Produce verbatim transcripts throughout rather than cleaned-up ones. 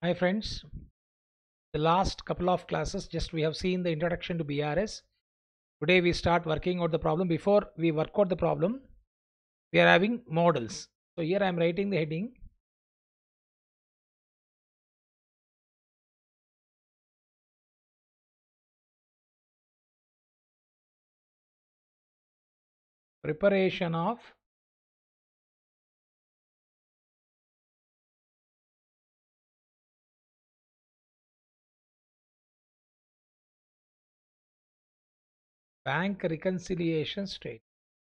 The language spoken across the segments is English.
Hi friends, the last couple of classes just we have seen the introduction to B R S. Today we start working out the problem. Before we work out the problem, we are having models. So here I am writing the heading preparation of bank reconciliation state.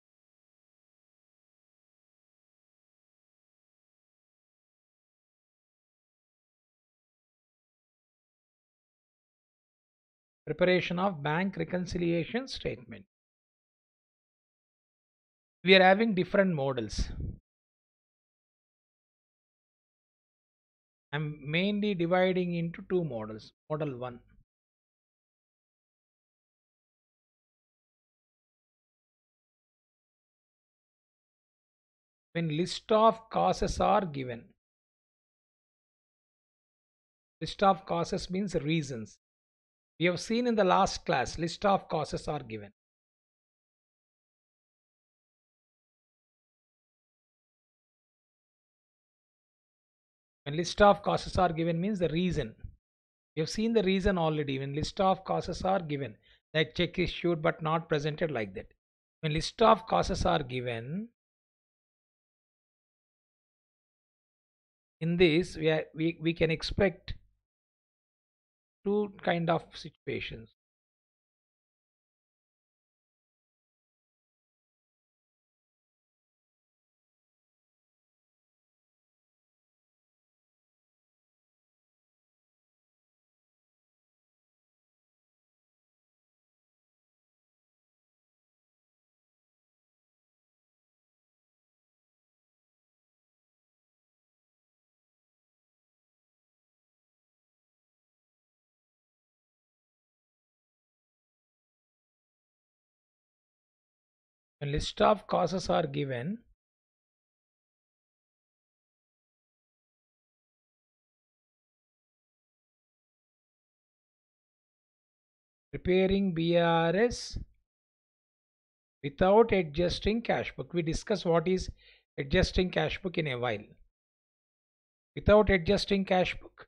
Preparation of bank reconciliation statement. We are having different models. I am mainly dividing into two models. Model one. When list of causes are given. List of causes means reasons. We have seen in the last class list of causes are given. When list of causes are given means the reason. We have seen the reason already. When list of causes are given, like check issued but not presented like that. When list of causes are given, in this we, are, we, we can expect two kind of situations. When list of causes are given, preparing B R S without adjusting cash book. We discuss what is adjusting cash book in a while. Without adjusting cash book,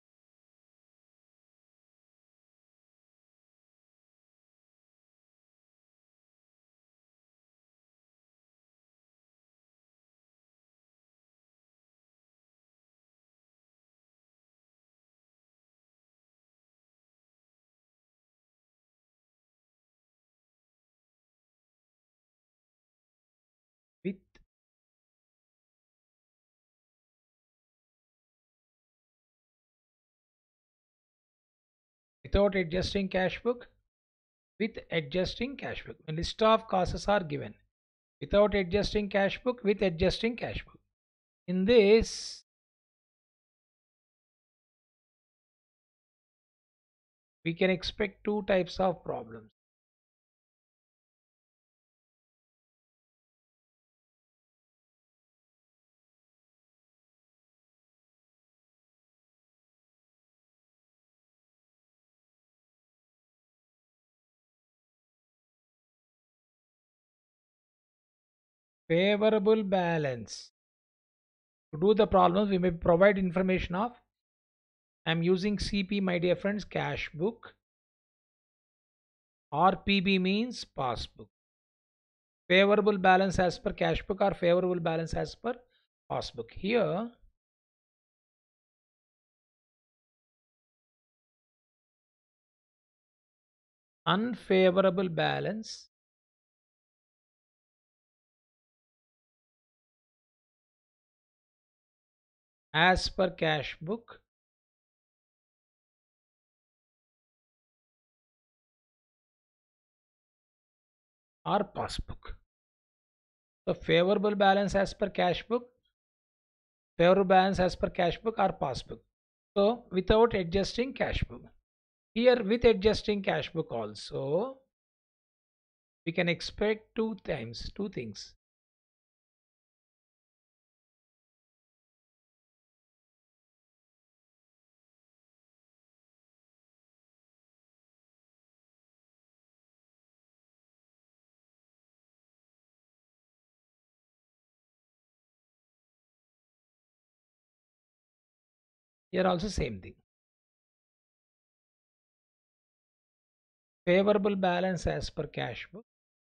with without adjusting cash book, with adjusting cash book. When list of causes are given, without adjusting cash book, with adjusting cash book. In this, we can expect two types of problems. Favorable balance. To do the problems, we may provide information of I'm using C P, my dear friends, cash book, or P B means passbook. Favorable balance as per cash book or favorable balance as per passbook. Here, unfavorable balance as per cash book or passbook. So favorable balance as per cash book, favorable balance as per cash book or passbook. So without adjusting cash book. Here with adjusting cash book also, we can expect two times, two things. Here also same thing. Favorable balance as per cash book.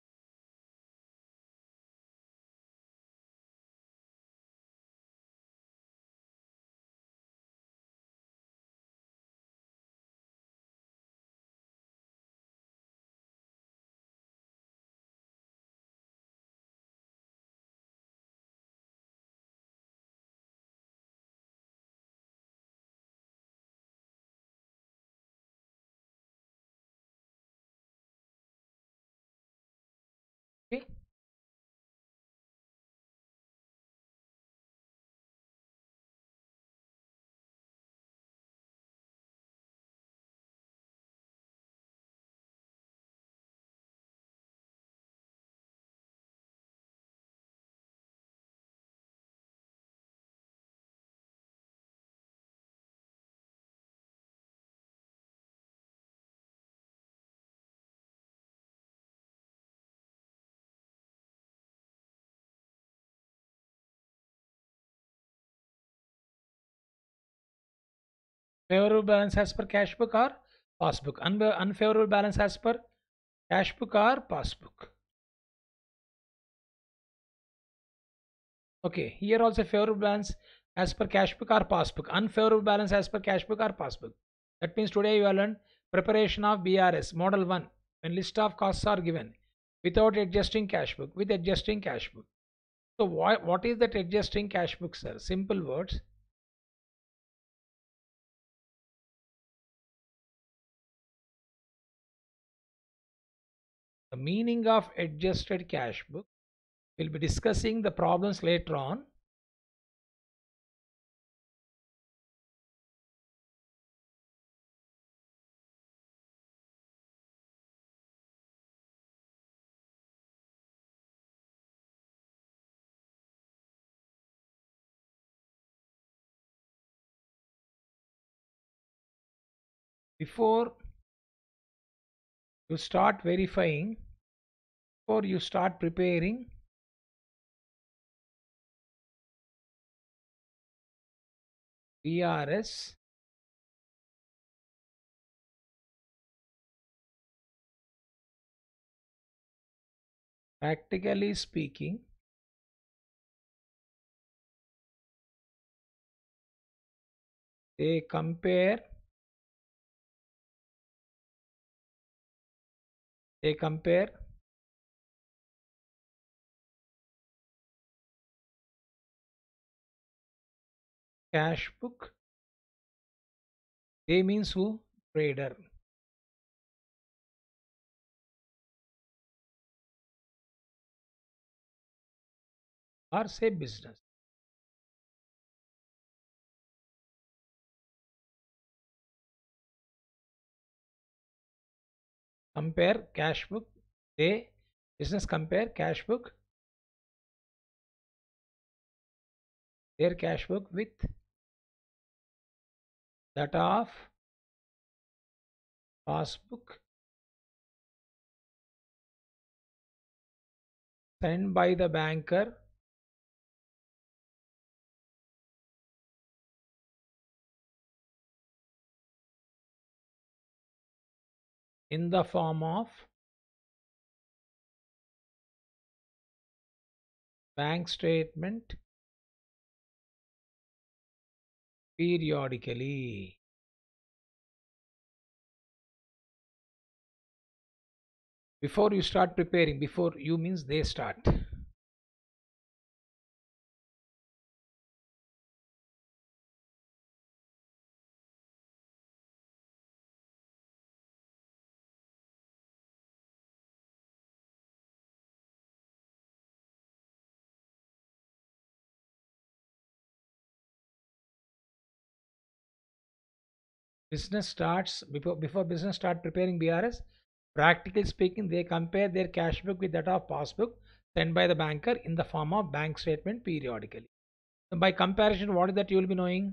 Okay. Favorable balance as per cash book or passbook. Un- unfavorable balance as per cash book or passbook. Okay, here also favorable balance as per cash book or passbook. Unfavorable balance as per cash book or passbook. That means today you have learned preparation of B R S model one when list of costs are given without adjusting cash book, with adjusting cash book. So why, what is that adjusting cash book, sir? Simple words. The meaning of adjusted cash book, we'll be discussing the problems later on. Before you start verifying, before you start preparing B R S, practically speaking, they compare they compare cash book. They means who? Trader or say business. Compare cash book. They business compare cash book, their cash book with that of passbook sent by the banker in the form of bank statement periodically. Before you start preparing, before you means they start. Business starts before before business start preparing B R S. Practically speaking, they compare their cash book with that of passbook sent by the banker in the form of bank statement periodically. So by comparison, what is that you will be knowing?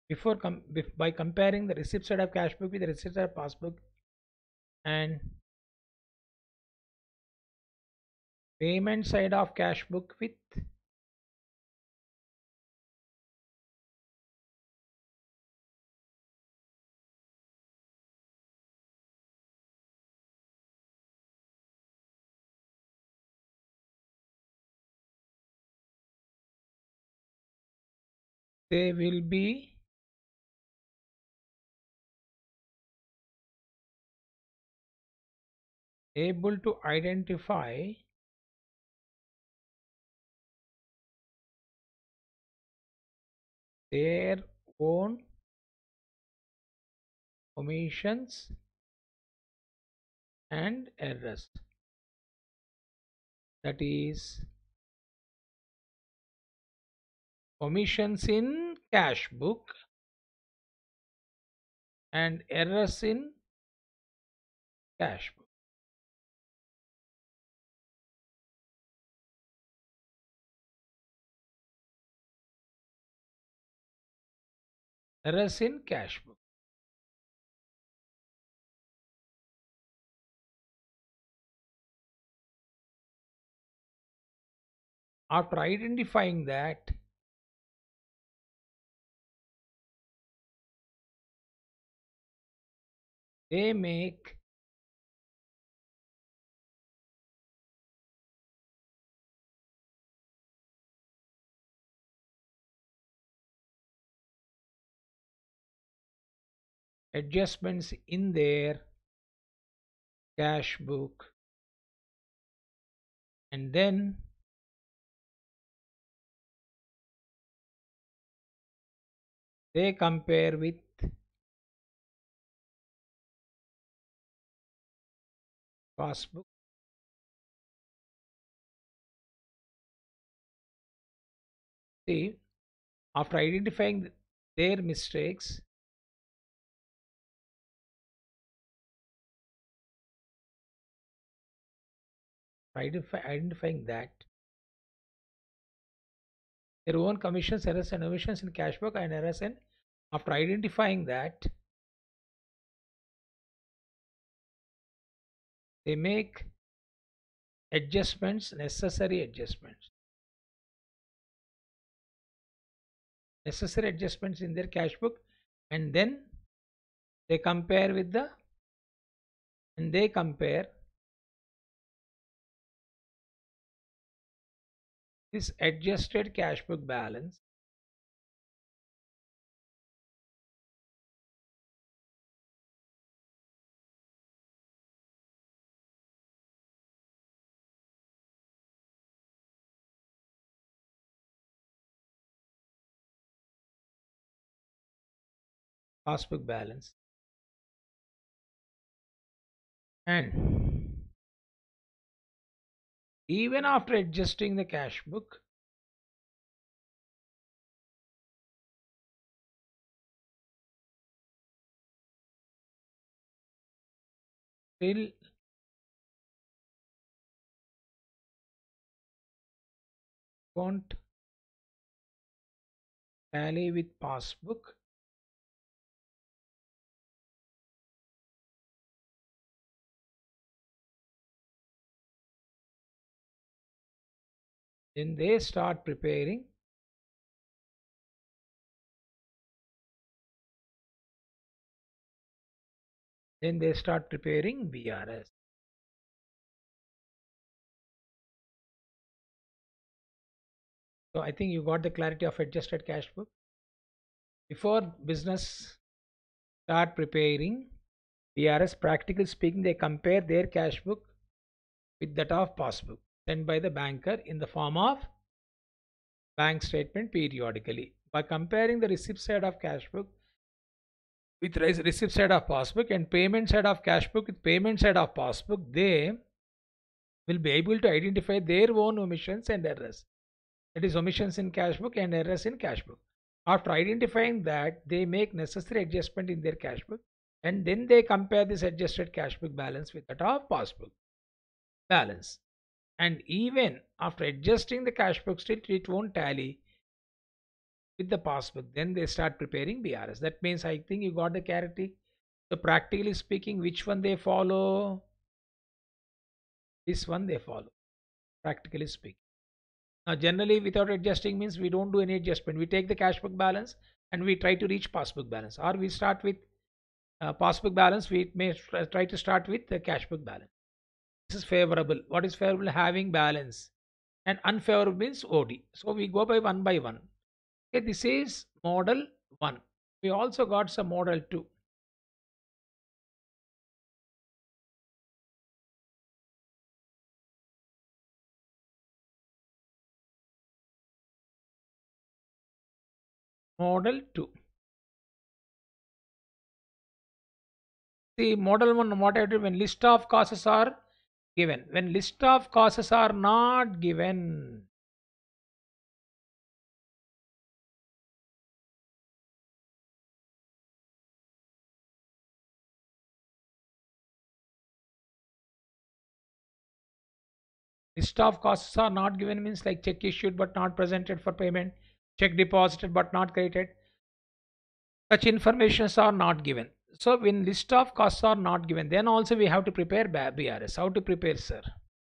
before com by comparing the receipt side of cash book with the receipt side of passbook and payment side of cash book with they will be able to identify their own omissions and errors. That is, omissions in cash book and errors in cash book. Errors in cash book. After identifying that, they make adjustments in their cash book, and then they compare with passbook. See, after identifying their mistakes, identify, identifying that their own commissions, errors and omissions in cash book and errors in, after identifying that, they make adjustments, necessary adjustments. Necessary adjustments in their cash book, and then they compare with the and they compare this adjusted cash book balance passbook balance, and even after adjusting the cash book, still won't tally with passbook, then they start preparing then they start preparing B R S. So I think you got the clarity of adjusted cash book. Before business start preparing B R S, practically speaking, they compare their cash book with that of passbook sent by the banker in the form of bank statement periodically. By comparing the receipt side of cash book with receipt side of passbook and payment side of cash book with payment side of passbook, they will be able to identify their own omissions and errors. That is, omissions in cash book and errors in cash book. After identifying that, they make necessary adjustment in their cash book, and then they compare this adjusted cash book balance with that of passbook balance. And even after adjusting the cash book, still it won't tally with the passbook. Then they start preparing B R S. That means I think you got the clarity. So practically speaking, which one they follow? This one they follow, practically speaking. Now, generally, without adjusting means we don't do any adjustment. We take the cash book balance and we try to reach passbook balance, or we start with uh, passbook balance. We may try to start with the cash book balance. This is favorable. What is favorable? Having balance, and unfavorable means O D. So we go by one by one. Okay, this is model one. We also got some model two. Model two. See, model one, what I do when list of causes are given. When list of causes are not given, list of causes are not given means like check issued but not presented for payment, check deposited but not credited. Such informations are not given. So when list of costs are not given, then also we have to prepare B R S. How to prepare, sir?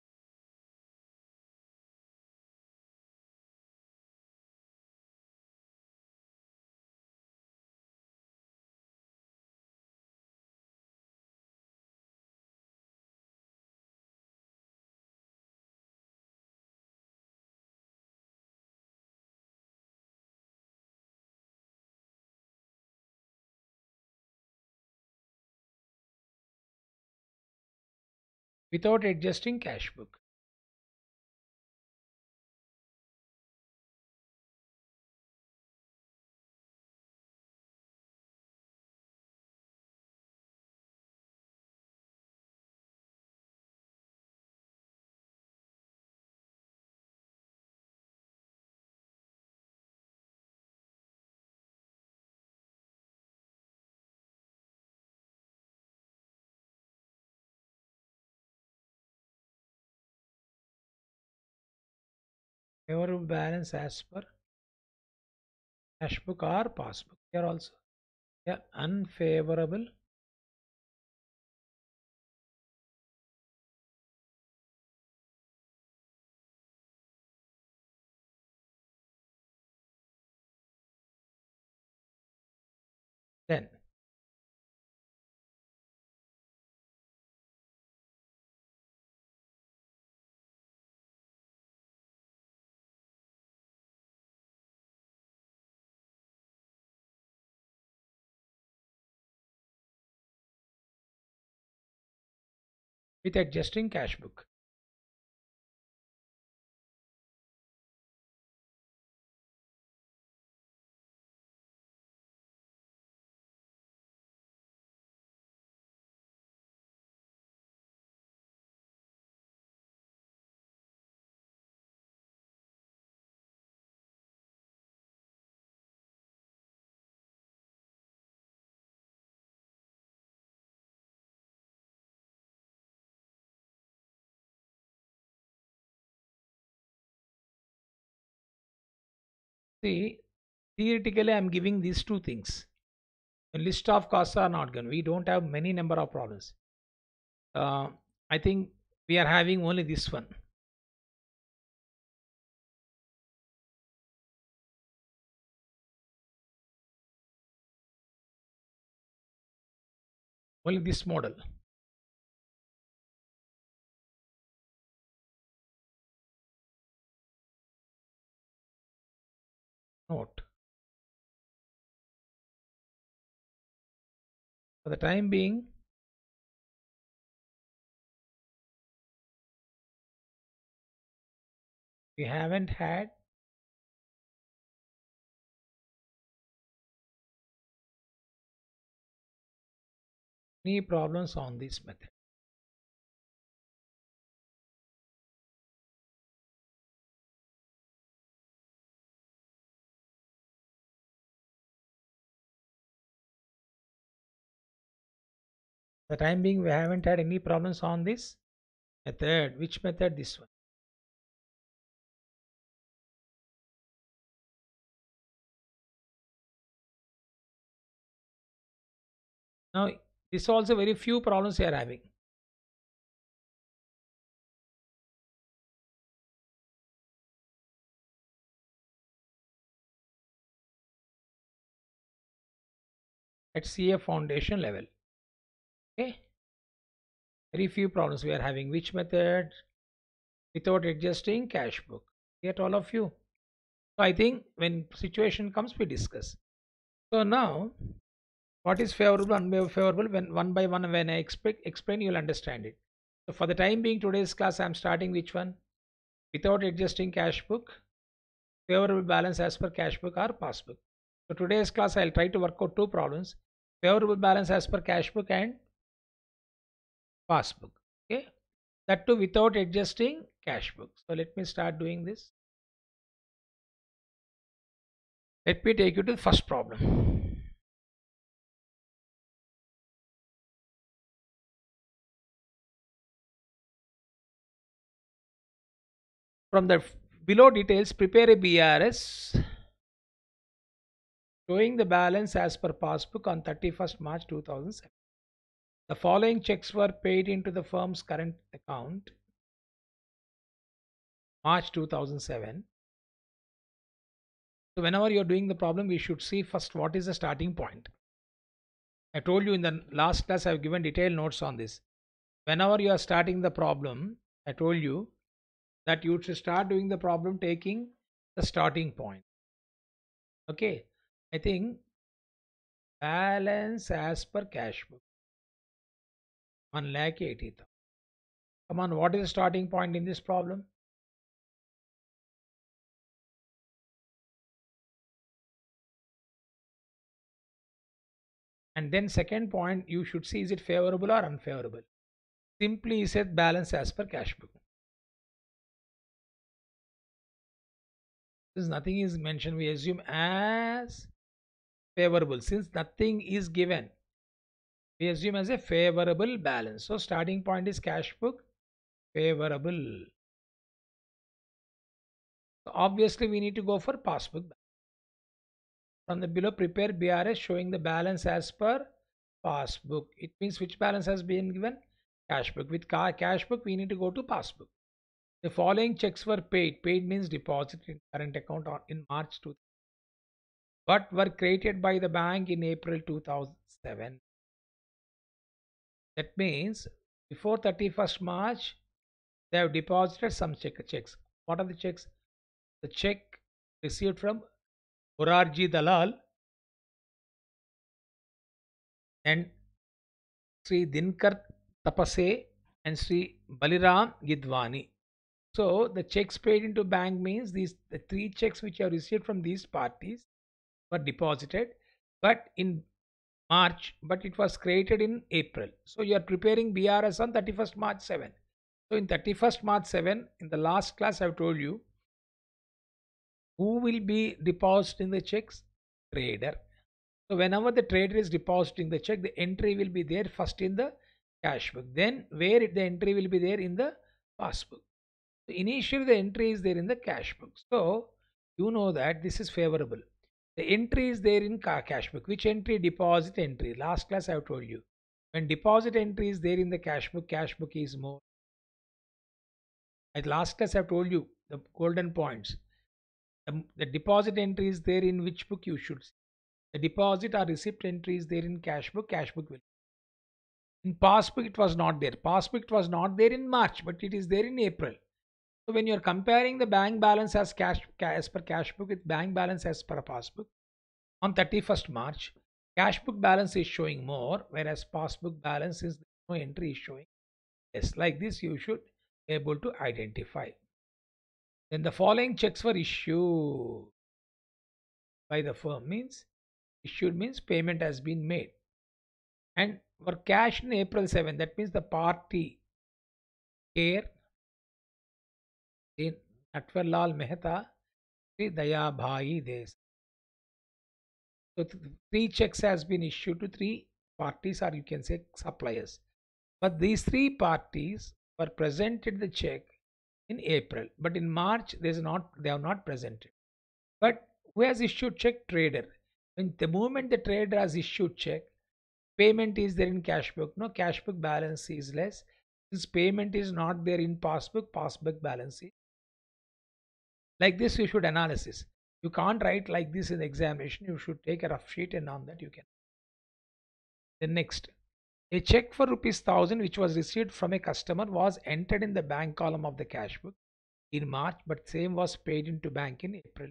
Without adjusting cash book. Favorable balance as per cash book or passbook. Here also. Yeah, unfavorable then. With adjusting cash book. See, theoretically, I'm giving these two things. A list of costs are not given. We don't have many number of problems. Uh, I think we are having only this one. Only this model. Note. For the time being, we haven't had any problems on this method. For the time being, we haven't had any problems on this method. Which method? This one. Now, this also very few problems we are having. At C A foundation level. Okay. Very few problems we are having. Which method? Without adjusting cash book. Get all of you. So I think when situation comes, we discuss. So now, what is favorable and unfavorable? When one by one, when I expect explain, you'll understand it. So for the time being, today's class, I'm starting which one? Without adjusting cash book, favorable balance as per cash book or passbook. So today's class, I'll try to work out two problems: favorable balance as per cash book and passbook. Okay, that too without adjusting cash book. So let me start doing this. Let me take you to the first problem. From the below details, prepare a B R S showing the balance as per passbook on thirty-first March two thousand seven. The following checks were paid into the firm's current account March two thousand seven. So whenever you're doing the problem, we should see first what is the starting point. I told you in the last class, I've given detailed notes on this. Whenever you are starting the problem, I told you that you should start doing the problem taking the starting point. Okay, I think balance as per cash book one lakh eighty thousand. Come on, what is the starting point in this problem? And then second point, you should see is it favorable or unfavorable. Simply said balance as per cash book. Since nothing is mentioned, we assume as favorable. Since nothing is given, we assume as a favorable balance. So starting point is cash book, favorable. So obviously we need to go for passbook. From the below, prepare B R S showing the balance as per passbook. It means which balance has been given? Cash book. With cash book, we need to go to passbook. The following checks were paid. Paid means deposit in current account in March two thousand, but were created by the bank in April two thousand seven. That means before thirty-first March, they have deposited some check checks. What are the checks? The check received from Morarji Dalal and Sri Dinkar Tapase and Sri Baliram Gidwani. So the checks paid into bank means these the three checks which are received from these parties were deposited, but in March, but it was created in April. So you are preparing B R S on thirty-first March seven. So in thirty-first March seven, in the last class I have told you, who will be depositing the checks? Trader. So whenever the trader is depositing the check, the entry will be there first in the cash book. Then where the entry will be there in the passbook. So initially the entry is there in the cash book. So you know that this is favorable. The entry is there in cash book. Which entry? Deposit entry. Last class I have told you. When deposit entry is there in the cash book, cash book is more. At last class I have told you the golden points. The, the deposit entry is there in which book you should see. The deposit or receipt entry is there in cash book. Cash book will. In passbook it was not there. Passbook it was not there in March, but it is there in April. So when you are comparing the bank balance as cash as per cash book with bank balance as per passbook, on thirty-first March, cash book balance is showing more, whereas passbook balance is no entry is showing less. Like this, you should be able to identify. Then the following checks were issued by the firm means issued means payment has been made and were cashed in April seventh. That means the party care in Natwarlal Mehta, Sri Daya Bhai Des. So th three checks has been issued to three parties, or you can say suppliers. But these three parties were presented the check in April, but in March they is not they are not presented. But who has issued check? Trader. When the moment the trader has issued check, Payment is there in cash book. No, cash book balance is less. Since payment is not there in passbook, passbook balance is like this. You should analysis. You can't write like this in the examination. You should take a rough sheet and on that you can. Then next, a check for rupees thousand which was received from a customer was entered in the bank column of the cash book in March, but same was paid into bank in April.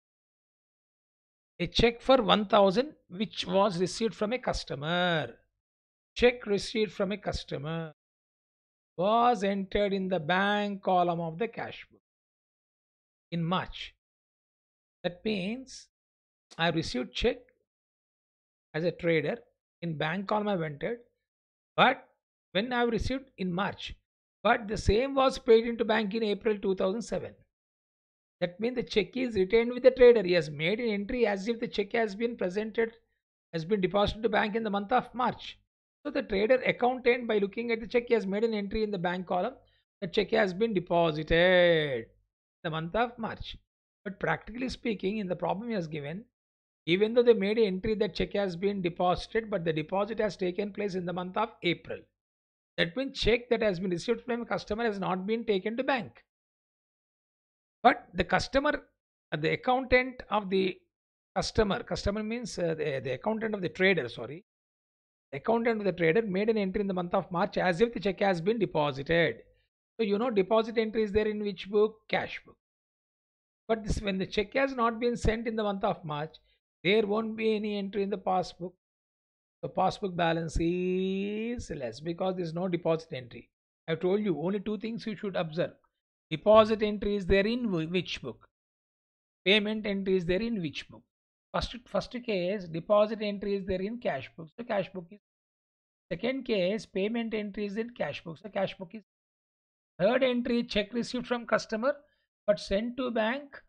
A check for one thousand which was received from a customer. Check received from a customer was entered in the bank column of the cash book in March. That means I received check as a trader in bank column I've entered, but when I received in March, but the same was paid into bank in April two thousand seven. That means the check is retained with the trader. He has made an entry as if the check has been presented, has been deposited to bank in the month of March. So the trader accountant, by looking at the check, he has made an entry in the bank column. The check has been deposited the month of March. But practically speaking, in the problem he has given, even though they made an entry that check has been deposited, but the deposit has taken place in the month of April. That means check that has been received from a customer has not been taken to bank. But the customer, uh, the accountant of the customer, customer means uh, the, the accountant of the trader, sorry. The accountant of the trader made an entry in the month of March as if the check has been deposited. So, you know, deposit entry is there in which book? Cash book. But this, when the check has not been sent in the month of March, there won't be any entry in the passbook. The passbook balance is less because there is no deposit entry. I told you only two things you should observe. Deposit entry is there in which book? Payment entry is there in which book? First, first case, deposit entry is there in cash book. So cash book is. Second case, payment entry is in cash book. So cash book is. Third entry, check received from customer but sent to bank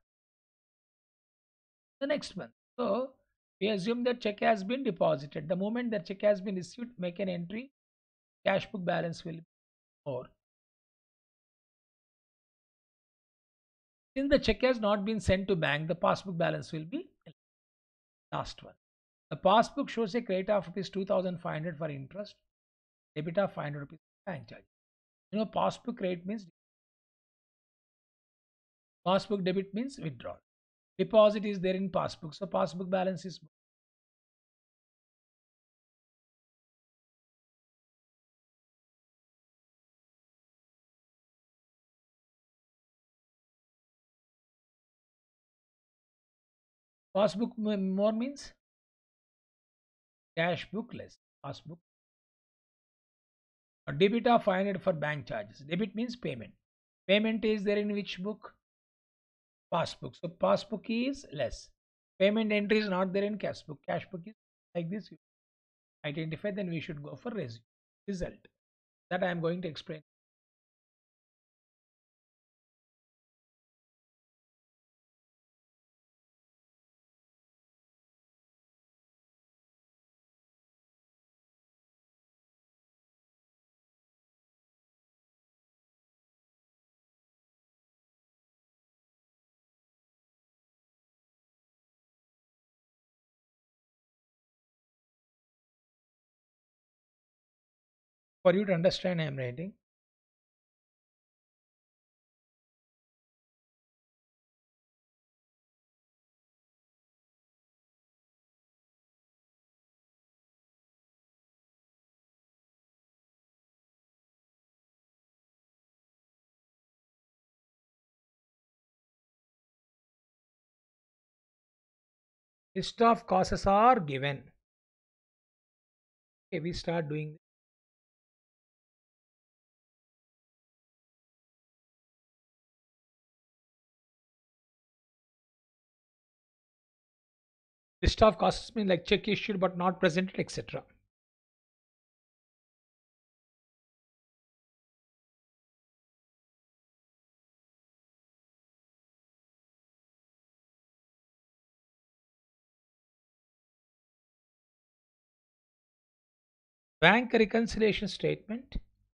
the next month. So we assume that check has been deposited. The moment that check has been received, make an entry. Cash book balance will be more. Since the check has not been sent to bank, the passbook balance will be last one. The passbook shows a credit of rupees two thousand five hundred for interest, debit of five hundred rupees bank charge. You know, passbook credit means passbook debit means withdrawal. Deposit is there in passbook, so passbook balance is more. Passbook more means cash book less. Passbook. A debit of five hundred for bank charges. Debit means payment. Payment is there in which book? Passbook. So passbook is less. Payment entry is not there in cash book. Cash book is like this. You identify, then we should go for result. That I am going to explain. For you to understand, I am writing. List of causes are given. Okay, we start doing. List of causes mean like check issued but not presented, et cetera. Bank reconciliation statement.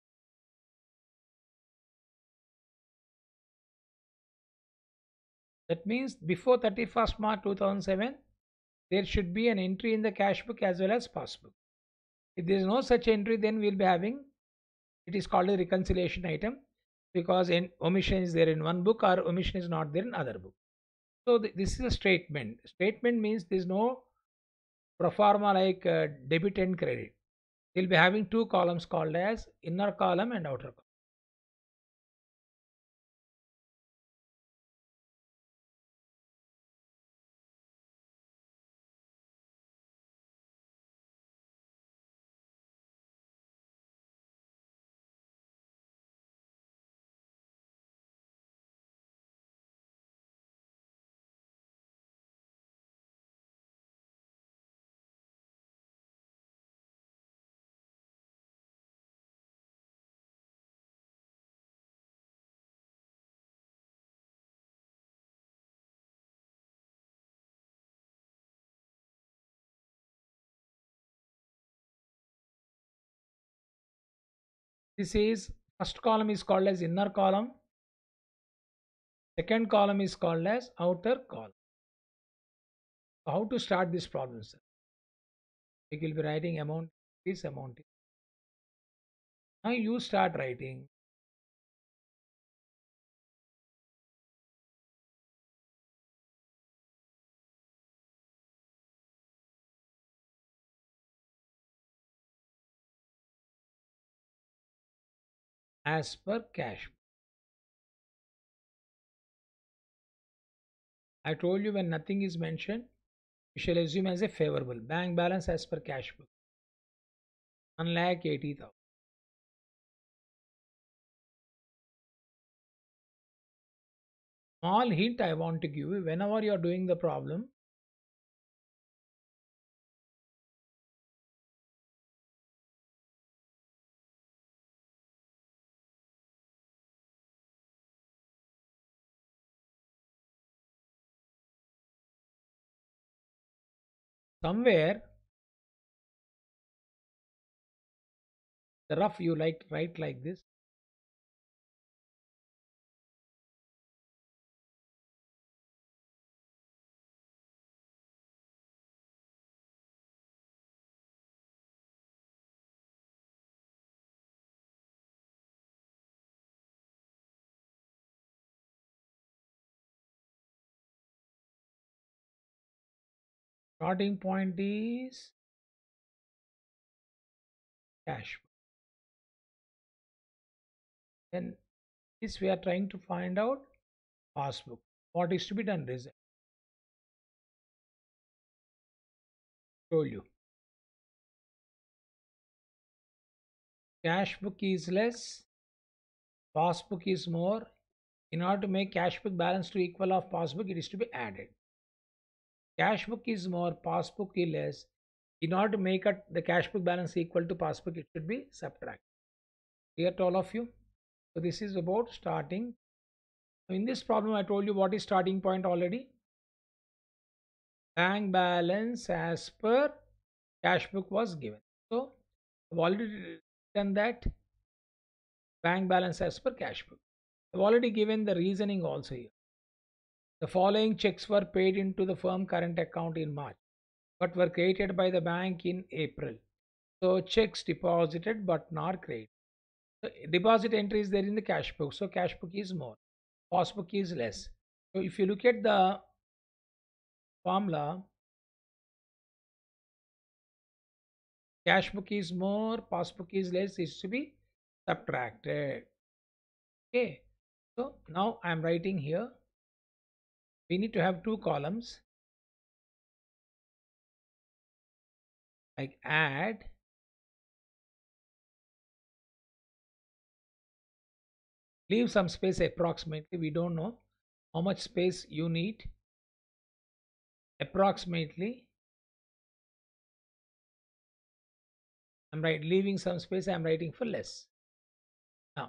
That means before thirty-first March two thousand seven, there should be an entry in the cash book as well as passbook. If there is no such entry, then we'll be having, it is called a reconciliation item, because in omission is there in one book or omission is not there in other book. So th- this is a statement. Statement means there is no pro forma like uh, debit and credit. We'll be having two columns called as inner column and outer column. This is first column is called as inner column. Second column is called as outer column. So how to start this problem, sir? We will be writing amount is amount. Now you start writing as per cash. I told you when nothing is mentioned, we shall assume as a favorable. Bank balance as per cash book, one lakh eighty thousand. Small hint I want to give you, whenever you are doing the problem, somewhere the rough you like write like this. Starting point is cash. Then this we are trying to find out passbook. What is to be done? Result. Told you. Cash book is less, passbook is more. In order to make cash book balance to equal of passbook, it is to be added. Cash book is more, passbook is less. In order to make it, the cash book balance equal to passbook, it should be subtracted. Clear to all of you? So this is about starting. In this problem, I told you what is starting point already. Bank balance as per cash book was given. So I've already done that. Bank balance as per cash book. I've already given the reasoning also here. The following checks were paid into the firm current account in March, but were created by the bank in April. So checks deposited but not credited. So deposit entry is there in the cash book. So cash book is more. Passbook is less. So if you look at the formula, cash book is more, passbook is less, is to be subtracted. Okay. So now I am writing here. We need to have two columns like add leave some space approximately. We don't know how much space you need. Approximately I'm right leaving some space. I'm writing for less. Now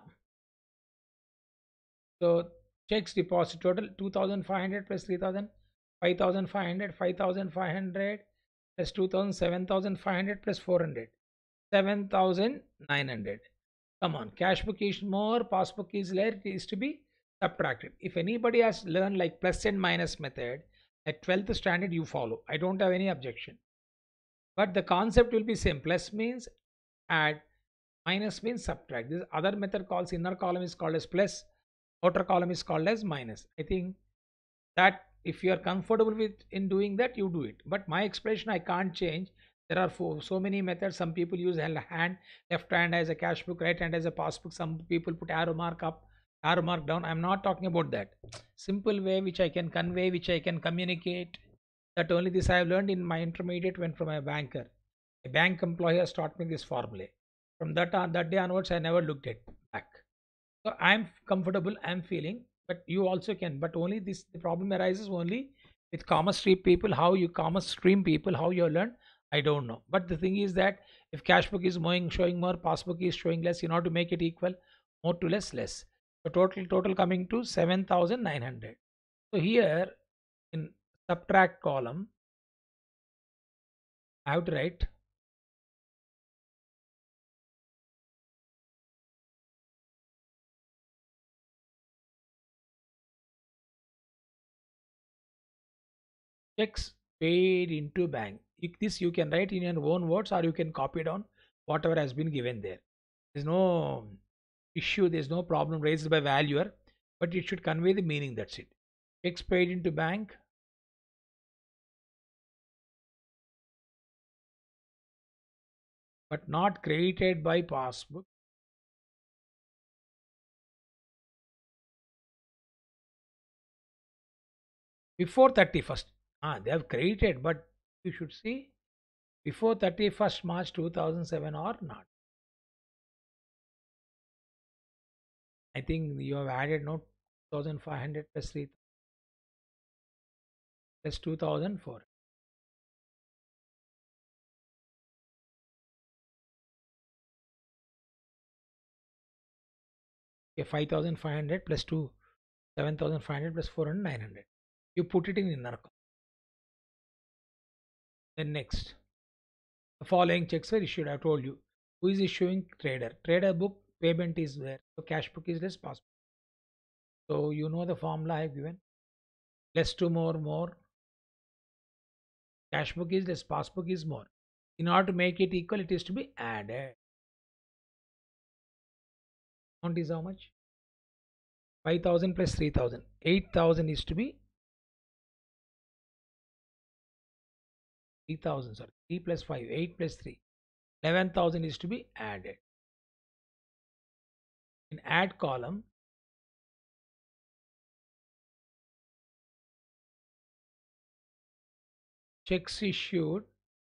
so checks deposit total two thousand five hundred plus three thousand, five thousand five hundred, five thousand five hundred plus two thousand, seven thousand five hundred plus four hundred, seven thousand nine hundred. Come on, cash book is more, passbook is less, it is to be subtracted. If anybody has learned like plus and minus method at twelfth standard, you follow. I don't have any objection. but the concept will be same. Plus means add, minus means subtract. This other method calls inner column is called as plus, outer column is called as minus. I think that if you are comfortable with in doing that, you do it, but my explanation I can't change. There are four, so many methods. Some people use hand, left hand as a cash book, right hand as a passbook. Some people put arrow mark up, arrow mark down. I'm not talking about that. Simple way which I can convey, which I can communicate, that only this I have learned in my intermediate when from a banker. A bank employee has taught me this formula. From that on that day onwards, I never looked at back. So I'm comfortable, I'm feeling, but you also can. But only this the problem arises only with commerce stream people. How you commerce stream people, how you learn, I don't know. But the thing is that if cash book is moving, showing more, passbook is showing less, you know, to make it equal, more to less, less. So total total coming to seven thousand nine hundred. So here in subtract column, I have to write checks paid into bank. You- This you can write in your own words or you can copy down whatever has been given there. There's no issue, there's no problem raised by valuer, but it should convey the meaning. That's it. Checks paid into bank, but not credited by passbook. Before thirty-first. Ah, they have credited, but you should see before thirty-first March two thousand seven or not. I think you have added no two thousand five hundred plus three plus two thousand four. Okay, five thousand five hundred plus two, seven thousand five hundred plus four hundred, nine hundred. You put it in inner column. Then next, the following checks were issued. I told you. Who is issuing? Trader. Trader book payment is there. So cash book is less, passbook. So you know the formula I have given. Less to more, more. Cash book is less, passbook is more. In order to make it equal, it is to be added. Amount is how much? five thousand plus three thousand. eight thousand is to be three thousand. Sorry. three plus five. eight plus three. eleven thousand is to be added. In add column, checks issued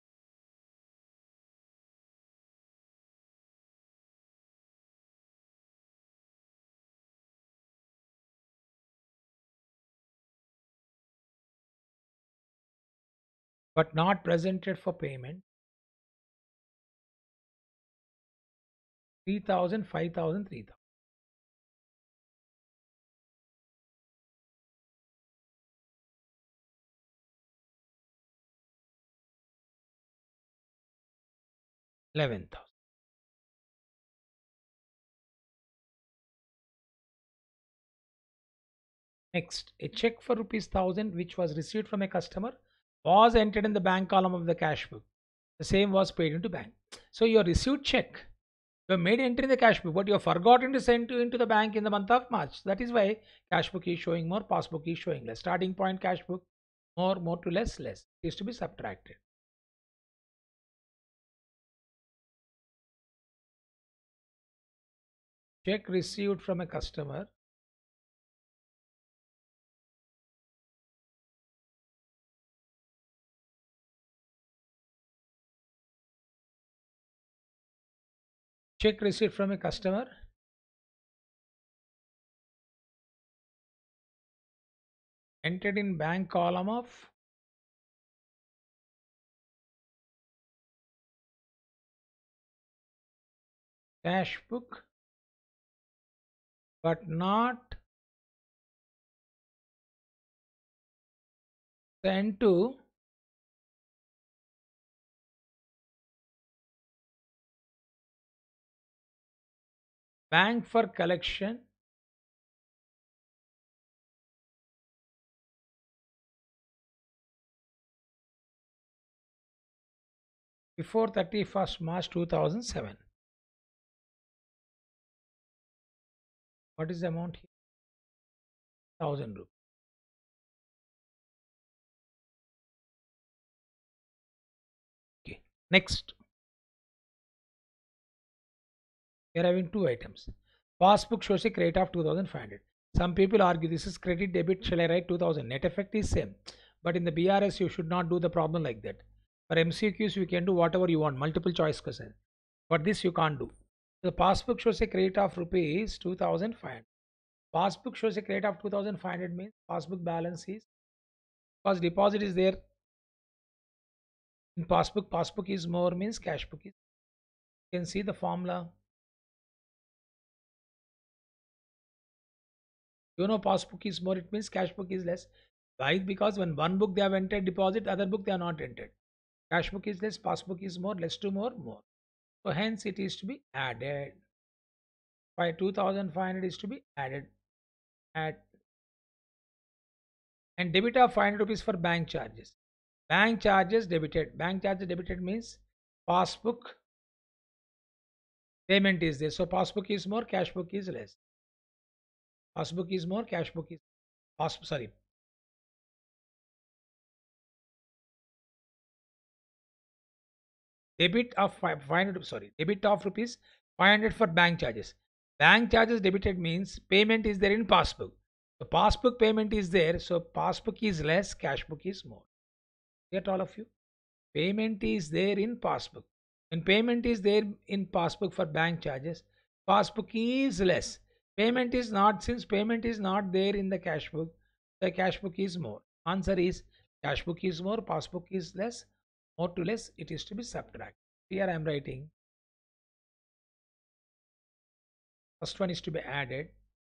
but not presented for payment. three thousand, five thousand, three thousand. eleven thousand. Next, a check for rupees one thousand which was received from a customer was entered in the bank column of the cash book. The same was paid into bank. So your received check, you have made entry in the cash book, but you have forgotten to send to into the bank in the month of March. That is why cash book is showing more, passbook is showing less. Starting point cash book, more, more to less, less. It is to be subtracted. Check received from a customer check received from a customer entered in bank column of cash book but not sent to bank for collection before thirty-first March two thousand seven. What is the amount here? one thousand rupees. Okay. Next, we are having two items. Passbook shows a credit of two thousand five hundred. Some people argue this is credit debit. Shall I write two thousand? Net effect is same. But in the B R S, you should not do the problem like that. For M C Qs, you can do whatever you want, multiple choice question. But this you can't do. The passbook shows a credit of rupees two thousand five hundred. Passbook shows a credit of two thousand five hundred means passbook balance is, because deposit is there in passbook, passbook is more means cash book is. You can see the formula. You know passbook is more, it means cash book is less. Why? Because when one book they have entered deposit, other book they are not entered. Cash book is less, passbook is more, less to more, more. So hence it is to be added. By two thousand five hundred is to be added. Add. And debit of five hundred rupees for bank charges. Bank charges debited. Bank charges debited means passbook payment is there. So passbook is more, cash book is less. Passbook is more, cash book is pass, sorry. Debit of five hundred, sorry, debit of rupees five hundred for bank charges. Bank charges debited means payment is there in passbook. So passbook payment is there, so passbook is less, cash book is more. Get all of you? Payment is there in passbook. When payment is there in passbook for bank charges, passbook is less. Payment is not, since payment is not there in the cash book, the cash book is more. Answer is cash book is more, passbook is less. More to less, it is to be subtracted. Here I am writing. First one is to be added.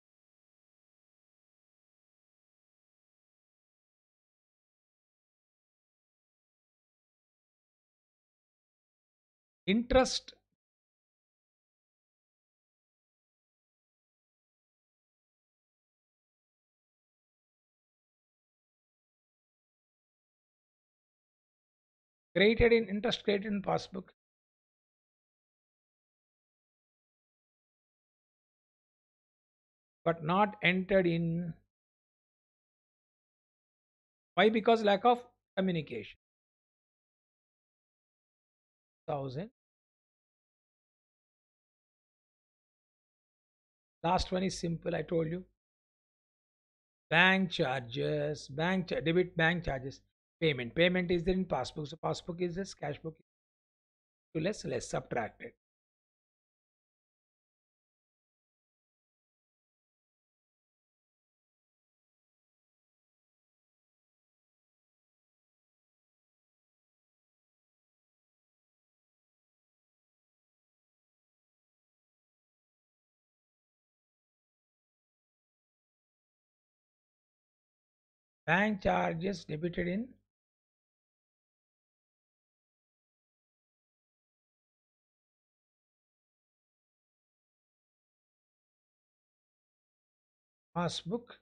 Interest created in interest created in passbook. But not entered in. Why? Because lack of communication. Thousand. Last one is simple. I told you. Bank charges, bank cha- debit bank charges, payment. Payment is there in passbook. So passbook is less, cash book is to less, less subtracted. Bank charges debited in passbook.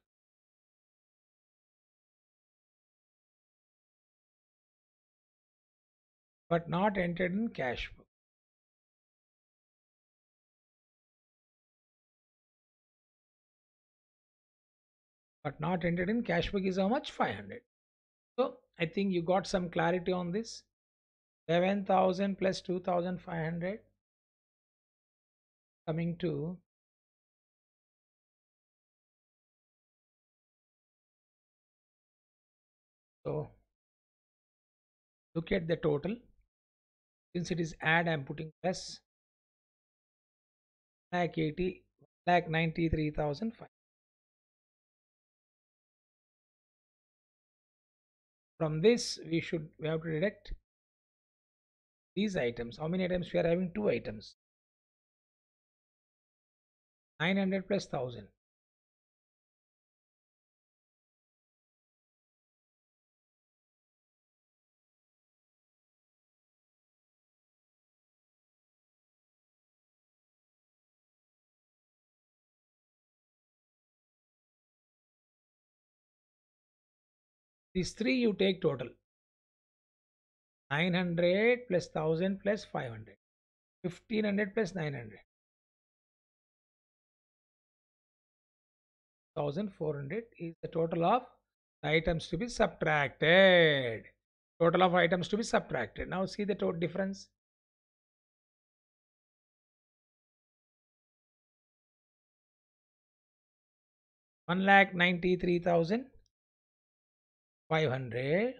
But not entered in cash book. But not entered in cash book is how much? five hundred. So I think you got some clarity on this. seven thousand plus two thousand five hundred coming to so look at the total. Since it is add, I am putting less. Lakh eighty, lakh ninety three thousand five. From this, we should we have to deduct these items. How many items we are having? Two items. nine hundred plus one thousand. These three you take total. nine hundred plus one thousand plus five hundred. fifteen hundred plus nine hundred. one thousand four hundred is the total of items to be subtracted. Total of items to be subtracted. Now see the total difference. one lakh ninety-three thousand five hundred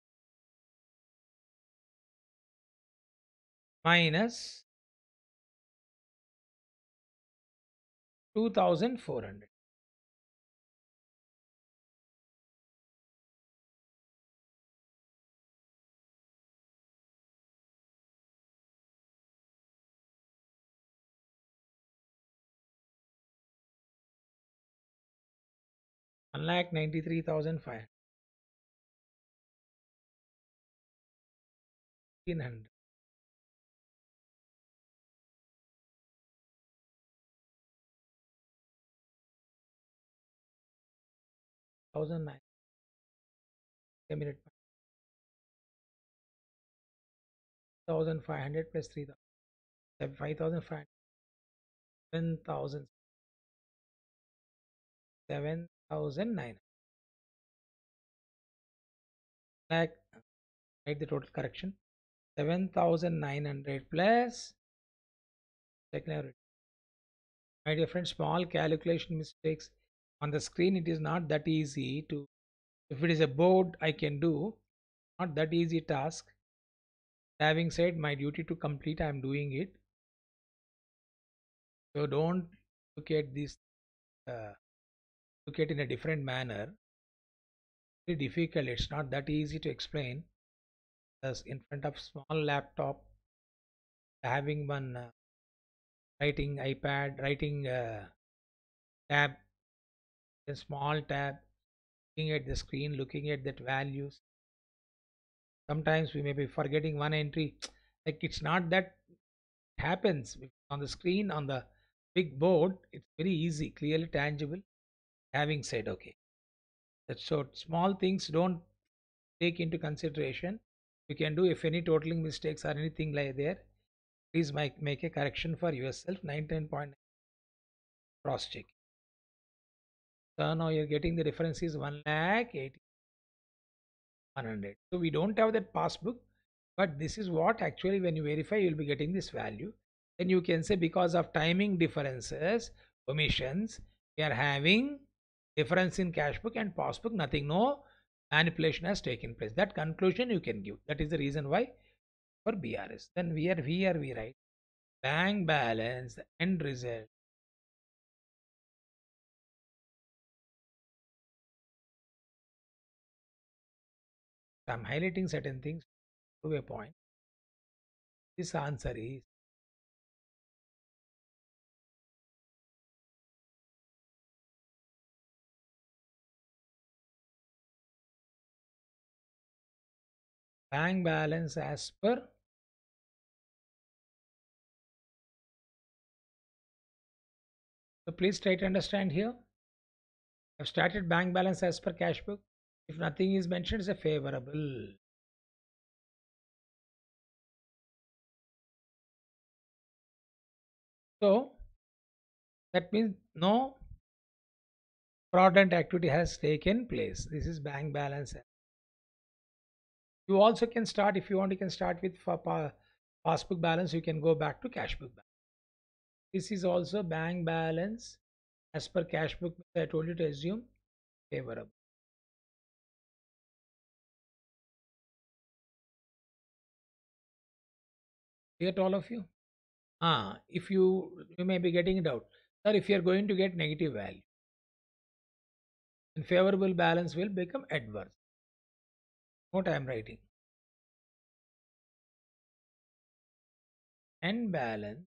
minus two thousand four hundred. one lakh ninety-three thousand five hundred. one thousand nine. A minute. one thousand five hundred plus three thousand. five thousand five hundred. seven thousand. seven thousand nine. Like, write the total correction. seven thousand nine hundred plus. Second, my dear friend, small calculation mistakes on the screen. It is not that easy to. If it is a board, I can do. Not that easy task. Having said, my duty to complete, I am doing it. So don't look at this. Uh, look at in a different manner. Very difficult. It's not that easy to explain. Thus, in front of small laptop, having one uh, writing iPad, writing uh, tab, a small tab, looking at the screen, looking at that values. Sometimes we may be forgetting one entry. Like it's not that it happens on the screen on the big board. It's very easy, clearly tangible. Having said, okay, that's so small things don't take into consideration. You can do if any totaling mistakes or anything like there. Please make, make a correction for yourself. nineteen point nine cross check. So now you're getting the difference is one lakh eighty one hundred. So we don't have that passbook, but this is what actually when you verify you'll be getting this value. Then you can say because of timing differences, omissions, we are having difference in cash book and passbook. Nothing, no manipulation has taken place. That conclusion you can give. That is the reason why for B R S. Then we are here we write bank balance, the end result. So I'm highlighting certain things to a point. This answer is bank balance as per so please try to understand here. I've started bank balance as per cash book. If nothing is mentioned, it's a favorable. So that means no fraudulent activity has taken place. This is bank balance. You also can start if you want. You can start with for pa- passbook balance. You can go back to cash book balance. This is also bank balance as per cash book. I told you to assume favorable. Clear to all of you? Ah, if you you may be getting it out, sir. If you are going to get negative value, then favorable balance will become adverse. What I am writing. End balance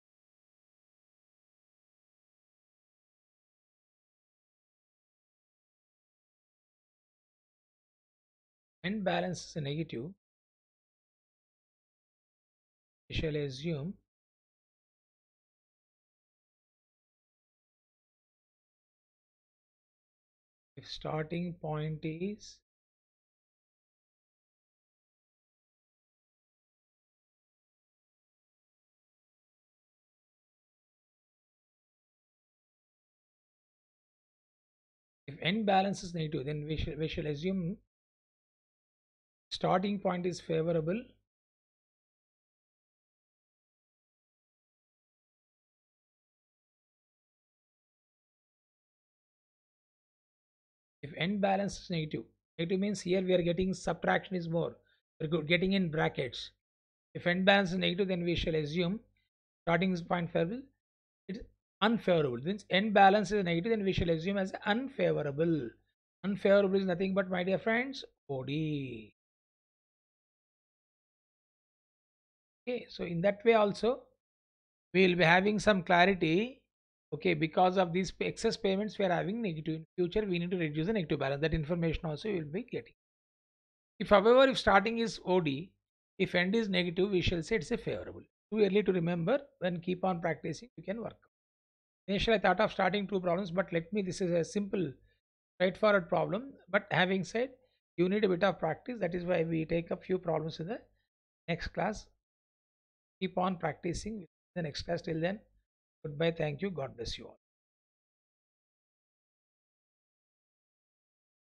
end balance is a negative. We shall assume if starting point is end balance is negative, then we shall we shall assume starting point is favorable. If end balance is negative, negative means here we are getting subtraction is more. We're getting in brackets. If end balance is negative, then we shall assume starting point favorable. It's unfavorable. Since end balance is negative, then we shall assume as unfavorable. Unfavorable is nothing but, my dear friends, O D. Okay, so in that way also we will be having some clarity. Okay, because of these excess payments we are having negative, in future we need to reduce the negative balance. That information also you will be getting. If however, if starting is O D, if end is negative, we shall say it's a favorable. Too early to remember. When keep on practicing, you can work. Initially I thought of starting two problems, but let me, this is a simple straightforward problem. But having said, you need a bit of practice. That is why we take a few problems in the next class. Keep on practicing in the next class. Till then, goodbye. Thank you. God bless you all.